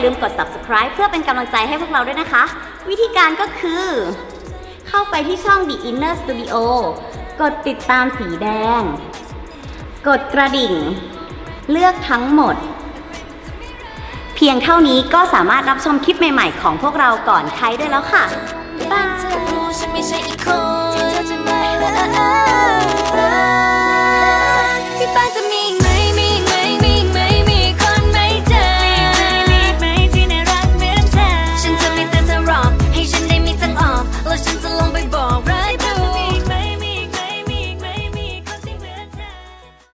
ลืมกด subscribe เพื่อเป็นกำลังใจให้พวกเราด้วยนะคะวิธีการก็คือเข้าไปที่ช่อง The Inner Studio กดติดตามสีแดงกดกระดิ่งเลือกทั้งหมดเพียงเท่านี้ก็สามารถรับชมคลิปใหม่ๆของพวกเราก่อนใครได้แล้วค่ะบ๊ายบาย